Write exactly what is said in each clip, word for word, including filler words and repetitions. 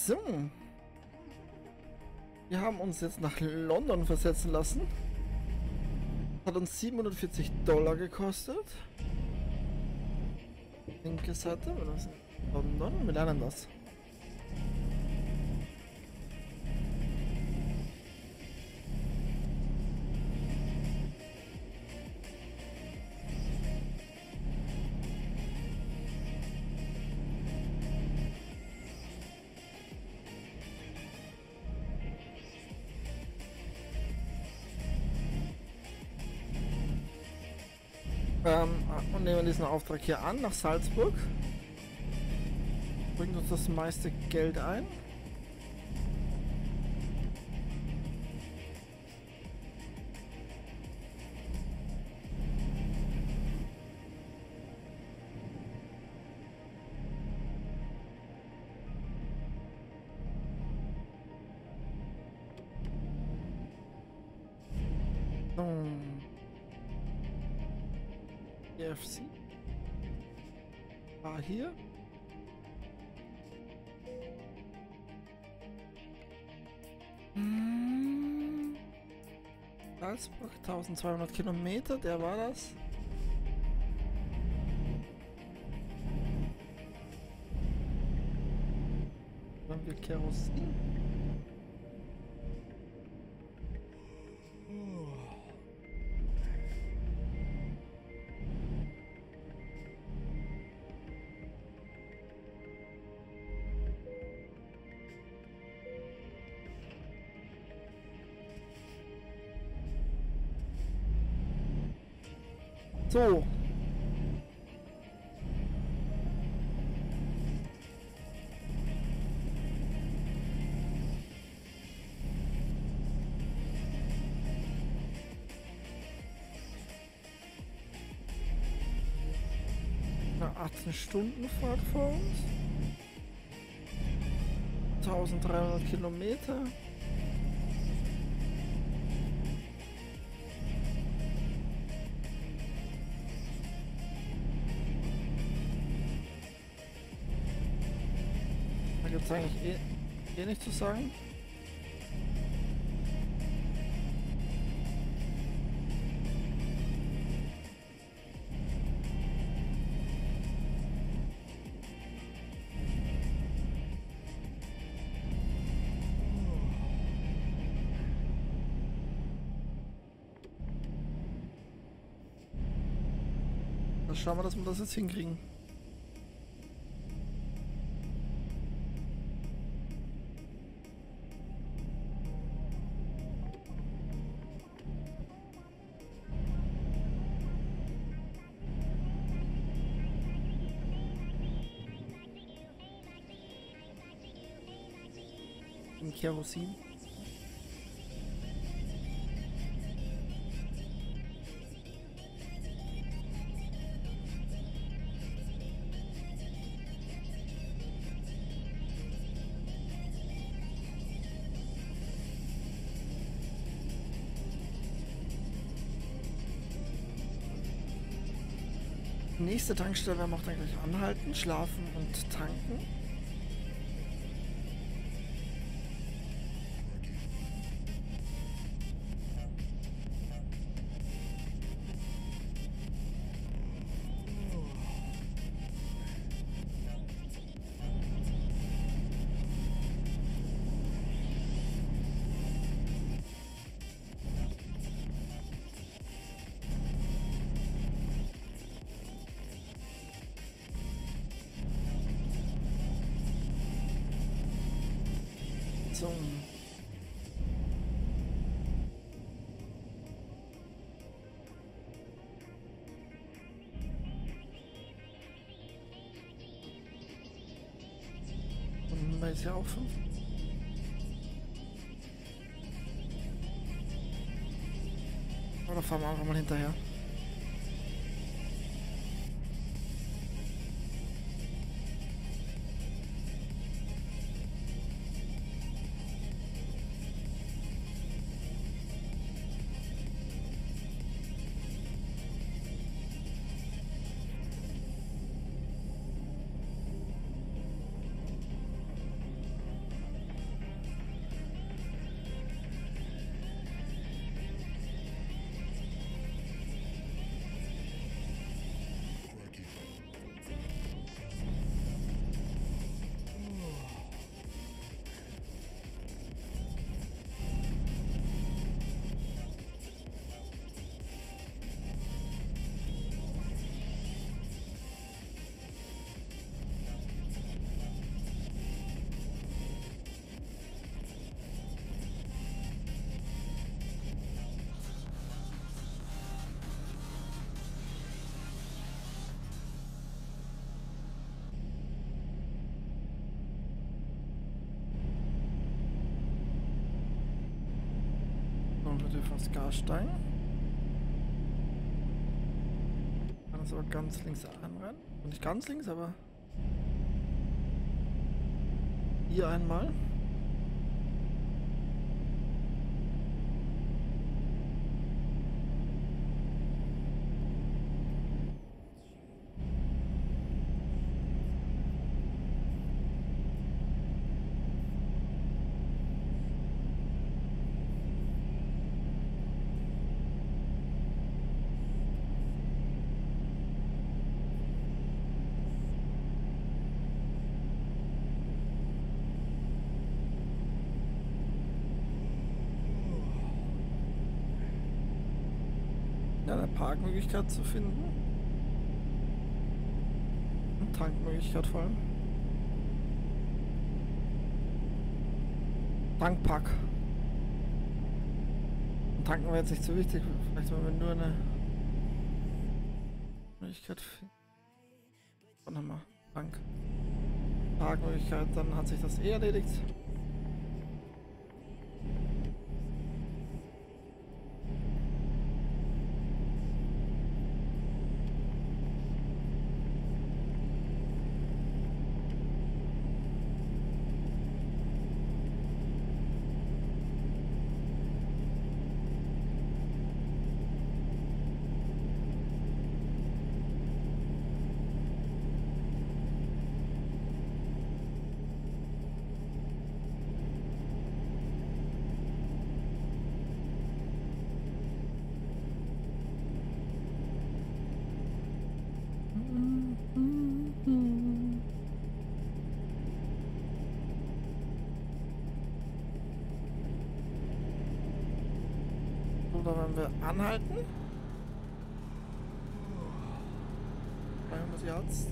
So. Wir haben uns jetzt nach London versetzen lassen. Hat uns siebenhundertvierzig Dollar gekostet. Linke Seite, das ist London. Wir lernen das. Ähm, und nehmen diesen Auftrag hier an nach Salzburg. Bringt uns das meiste Geld ein. So. E F C war hier. Hm. Salzburg, eintausendzweihundert Kilometer, der war das. Dann haben wir Kerosin. So. Eine achtzehn Stunden Fahrt vor uns. eintausenddreihundert Kilometer. Da gibt es eigentlich eh, eh nichts zu sagen. Dann schauen wir, dass wir das jetzt hinkriegen. Kerosin. Nächste Tankstelle werden wir auch dann gleich anhalten, schlafen und tanken. So. Und da ist ja auch fünf. Oder fahren wir einfach mal hinterher. Griff aufs Gasstein. Kann es aber ganz links anrennen. Und nicht ganz links, aber hier einmal. Eine Parkmöglichkeit zu finden. Eine Tankmöglichkeit vor allem. Tankpark. Und tanken wäre jetzt nicht so wichtig. Vielleicht wenn wir nur eine Möglichkeit finden. Dann haben wir Tank. Parkmöglichkeit, dann hat sich das eh erledigt. Oder wenn wir anhalten. dreihundert Yards.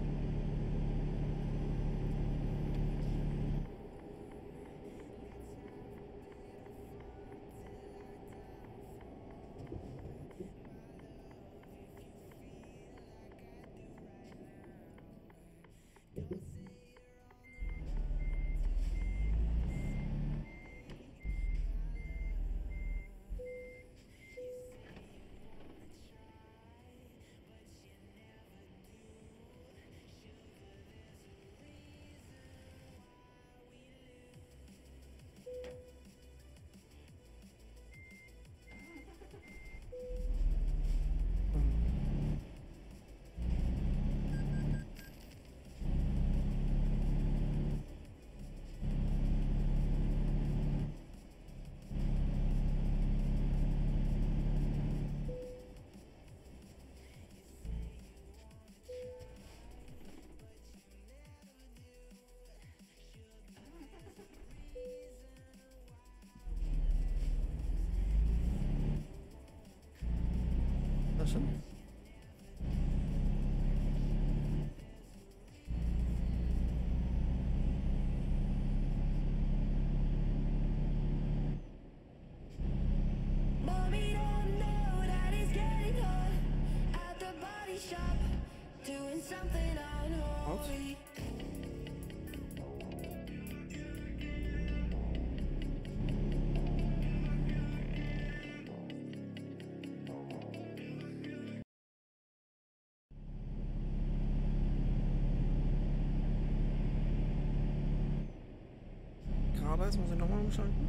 Sehr schön. Mommy don't know that it's getting hot at the body shop, doing something unholy. Geradeaus muss ich nochmal umschalten.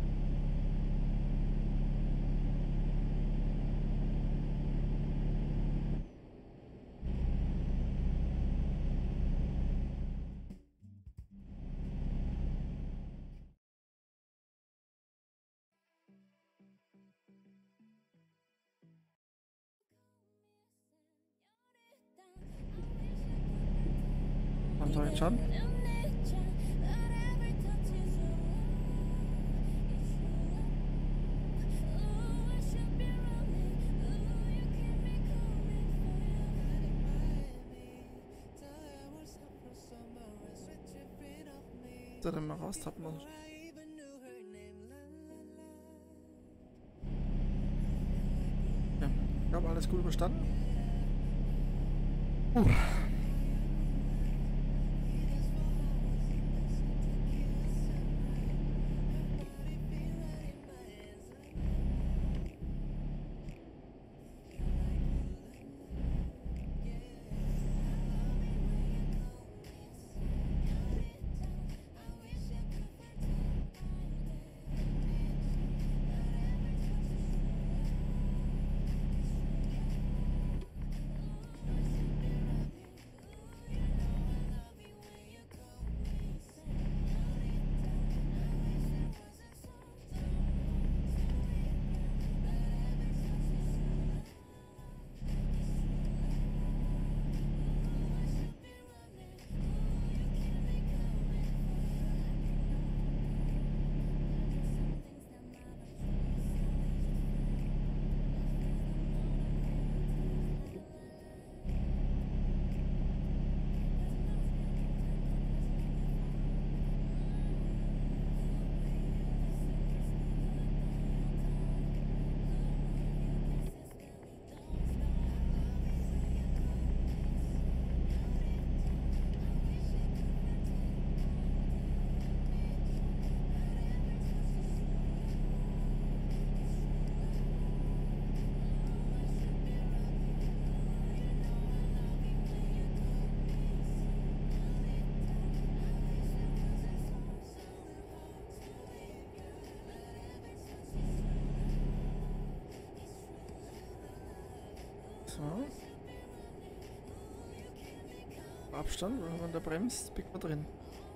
Haben wir einen Schaden? So, dann mal raustappen muss. Ja, ich glaube, alles gut überstanden. Uh. So. Abstand, wenn man da bremst, biegt man drin.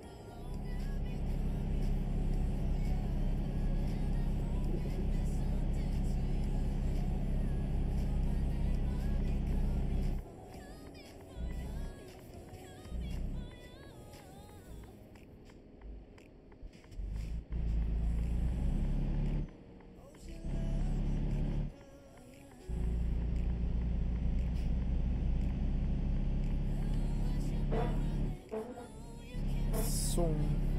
So.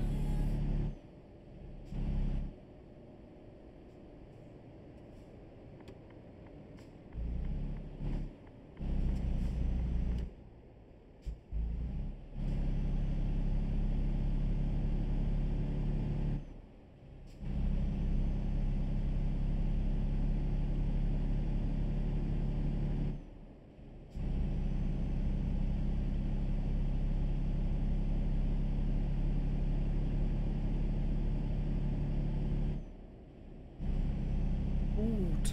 Gut.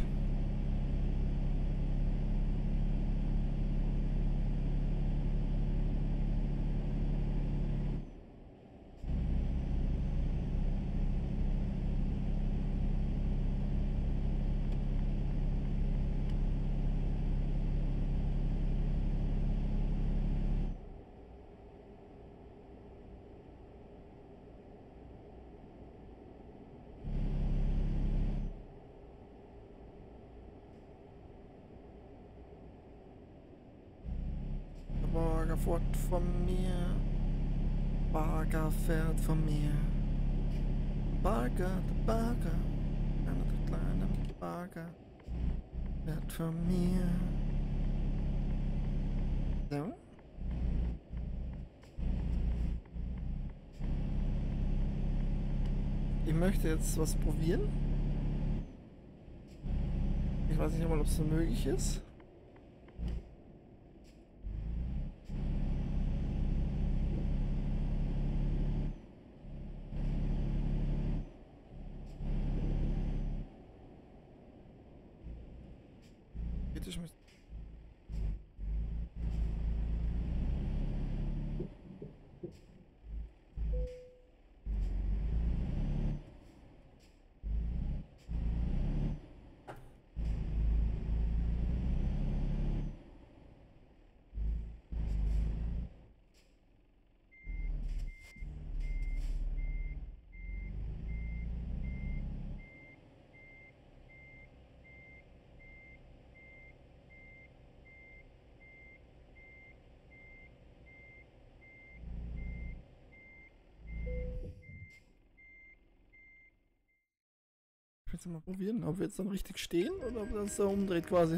Der Bagger fährt von mir. Bagger fährt von mir. Bagger, der Bagger. Einer der kleinen Bagger fährt von mir. So. Ich möchte jetzt was probieren. Ich weiß nicht einmal, ob es so möglich ist. Bitte schön. Jetzt mal probieren, ob wir jetzt dann richtig stehen oder ob das da umdreht quasi.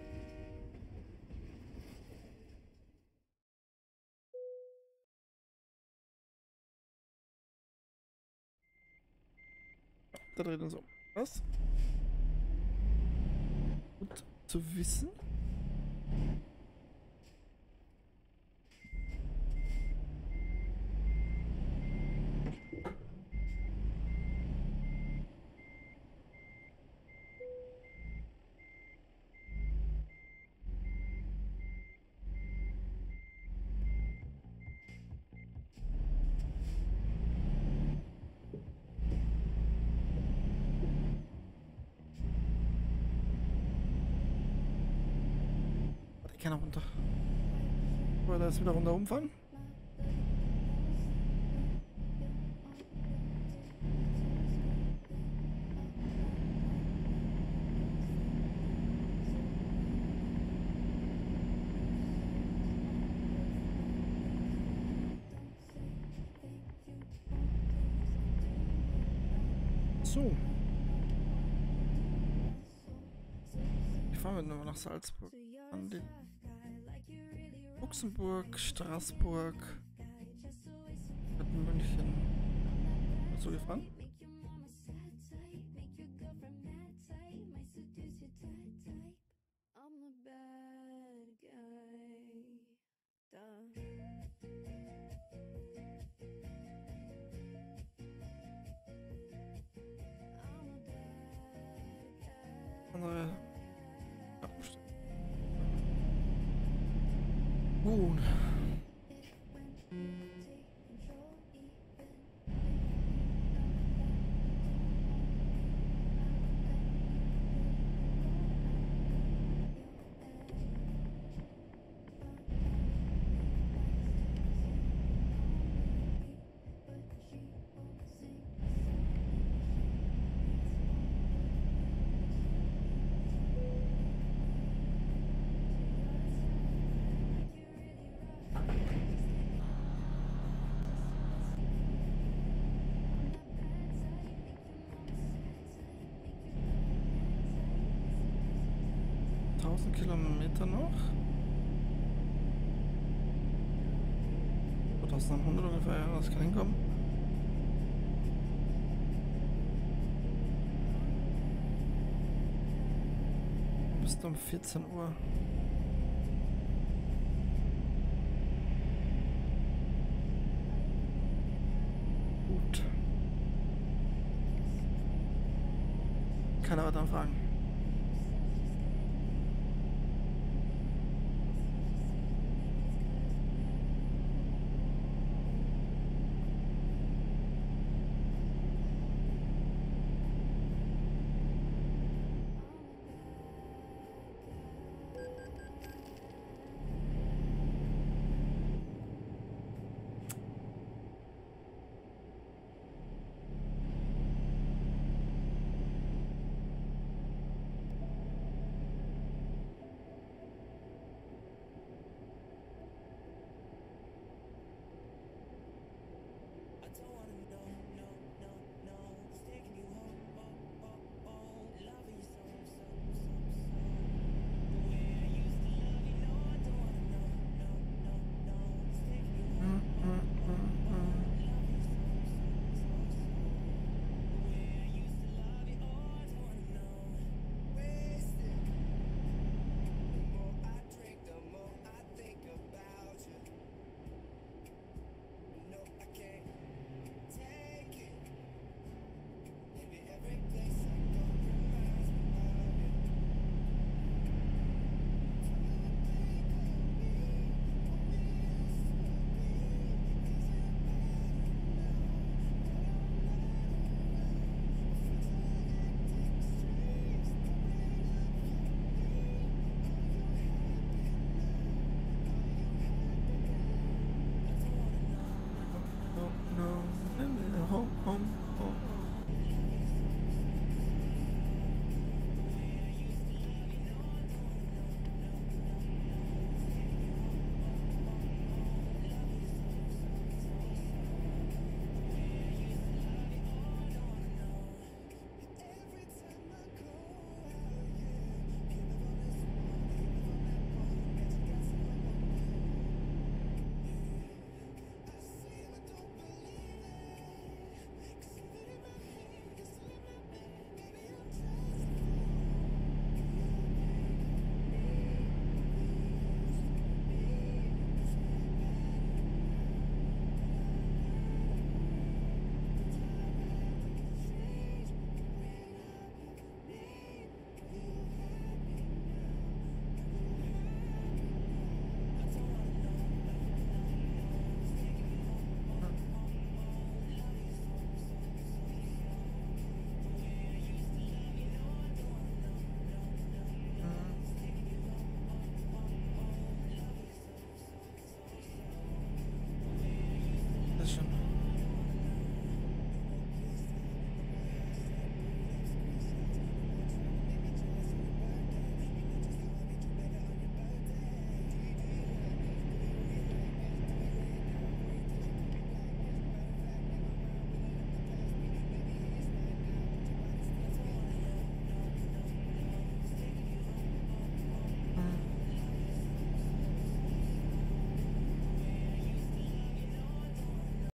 Da dreht uns um. Was? Gut zu wissen. Ich kann auch runter. Wollen wir das wieder runter umfahren? So. Ich fahre mit nur nach Salzburg. An den Luxemburg, Straßburg, mit München. Bist du gefahren? Andere. Ja, Gut. tausend Kilometer noch. zweitausendeinhundert ungefähr, ja, das kann hinkommen. Bis um vierzehn Uhr. Gut. Keine weiteren Fragen.